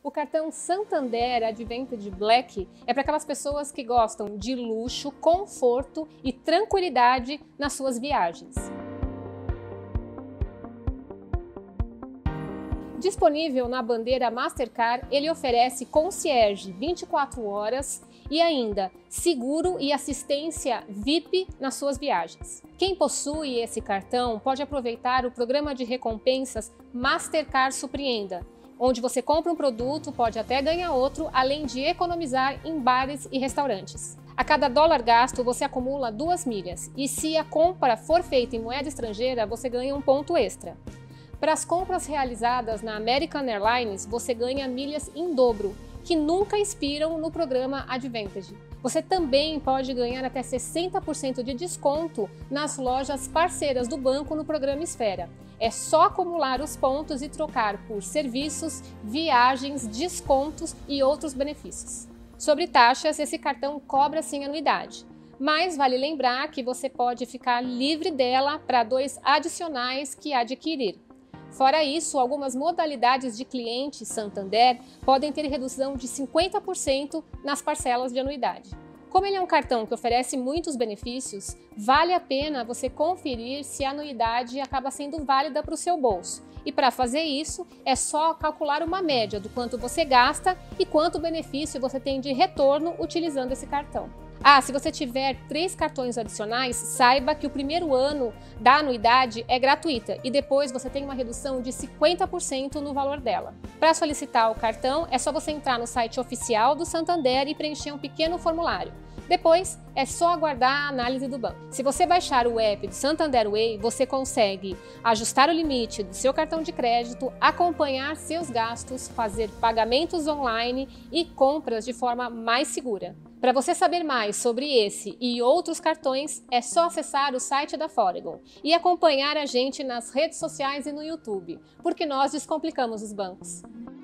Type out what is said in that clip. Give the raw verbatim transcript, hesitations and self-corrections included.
O cartão Santander Advantage Black é para aquelas pessoas que gostam de luxo, conforto e tranquilidade nas suas viagens. Disponível na bandeira Mastercard, ele oferece concierge vinte e quatro horas e ainda seguro e assistência V I P nas suas viagens. Quem possui esse cartão pode aproveitar o programa de recompensas Mastercard Surpreenda, onde você compra um produto, pode até ganhar outro, além de economizar em bares e restaurantes. A cada dólar gasto, você acumula duas milhas e se a compra for feita em moeda estrangeira, você ganha um ponto extra. Para as compras realizadas na American Airlines, você ganha milhas em dobro, que nunca expiram no programa Advantage. Você também pode ganhar até sessenta por cento de desconto nas lojas parceiras do banco no programa Esfera. É só acumular os pontos e trocar por serviços, viagens, descontos e outros benefícios. Sobre taxas, esse cartão cobra sim anuidade, mas vale lembrar que você pode ficar livre dela para dois adicionais que adquirir. Fora isso, algumas modalidades de cliente Santander podem ter redução de cinquenta por cento nas parcelas de anuidade. Como ele é um cartão que oferece muitos benefícios, vale a pena você conferir se a anuidade acaba sendo válida para o seu bolso. E para fazer isso, é só calcular uma média do quanto você gasta e quanto benefício você tem de retorno utilizando esse cartão. Ah, se você tiver três cartões adicionais, saiba que o primeiro ano da anuidade é gratuita e depois você tem uma redução de cinquenta por cento no valor dela. Para solicitar o cartão, é só você entrar no site oficial do Santander e preencher um pequeno formulário. Depois, é só aguardar a análise do banco. Se você baixar o app do Santander Way, você consegue ajustar o limite do seu cartão de crédito, acompanhar seus gastos, fazer pagamentos online e compras de forma mais segura. Para você saber mais sobre esse e outros cartões, é só acessar o site da Foregon e acompanhar a gente nas redes sociais e no YouTube, porque nós descomplicamos os bancos.